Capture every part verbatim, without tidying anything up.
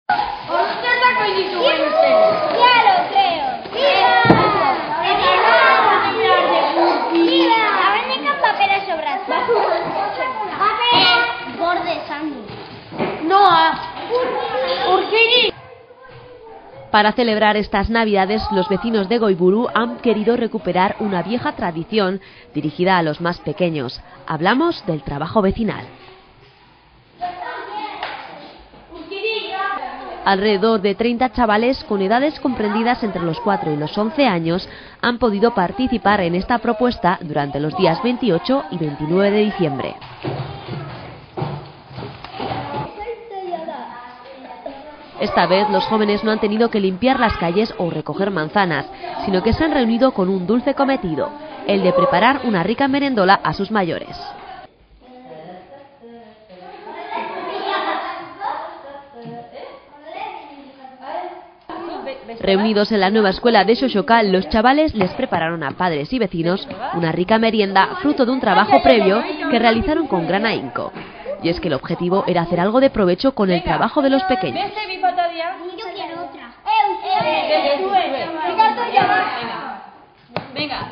Ya lo creo. ¡Viva! Ahora tengan papeles sobrados. Eh, borde sangre. No, Urgini. Para celebrar estas Navidades, los vecinos de Goiburu han querido recuperar una vieja tradición dirigida a los más pequeños. Hablamos del trabajo vecinal. Alrededor de treinta chavales con edades comprendidas entre los cuatro y los once años han podido participar en esta propuesta durante los días veintiocho y veintinueve de diciembre. Esta vez los jóvenes no han tenido que limpiar las calles o recoger manzanas, sino que se han reunido con un dulce cometido, el de preparar una rica merendola a sus mayores. Reunidos en la nueva escuela de Xoxoca, los chavales les prepararon a padres y vecinos una rica merienda fruto de un trabajo previo que realizaron con gran ahínco. Y es que el objetivo era hacer algo de provecho con el trabajo de los pequeños. Yo quiero otra. Venga.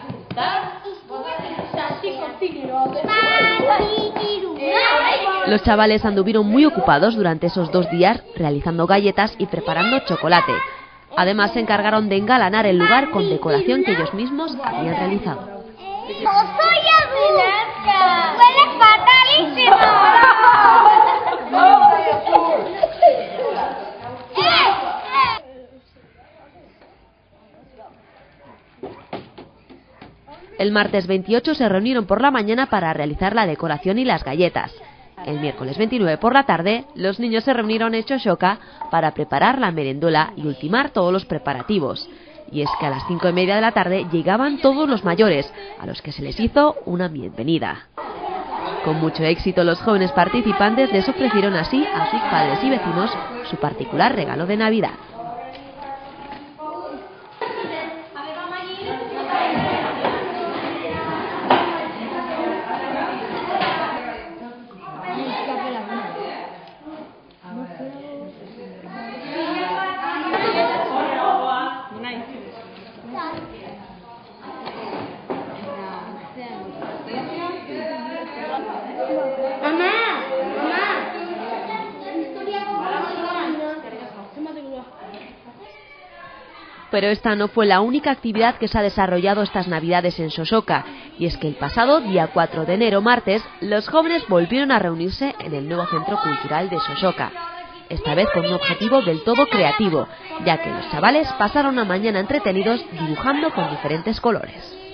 Los chavales anduvieron muy ocupados durante esos dos días realizando galletas y preparando chocolate. Además se encargaron de engalanar el lugar con decoración que ellos mismos habían realizado. ¡No soy adulta! ¡Huele fatalísimo! El martes veintiocho se reunieron por la mañana para realizar la decoración y las galletas. El miércoles veintinueve por la tarde, los niños se reunieron en Xoxoca para preparar la merendola y ultimar todos los preparativos. Y es que a las cinco y media de la tarde llegaban todos los mayores, a los que se les hizo una bienvenida. Con mucho éxito, los jóvenes participantes les ofrecieron así a sus padres y vecinos su particular regalo de Navidad. Pero esta no fue la única actividad que se ha desarrollado estas Navidades en Xoxoca, y es que el pasado día cuatro de enero, martes, los jóvenes volvieron a reunirse en el nuevo Centro Cultural de Xoxoca, esta vez con un objetivo del todo creativo, ya que los chavales pasaron una mañana entretenidos dibujando con diferentes colores.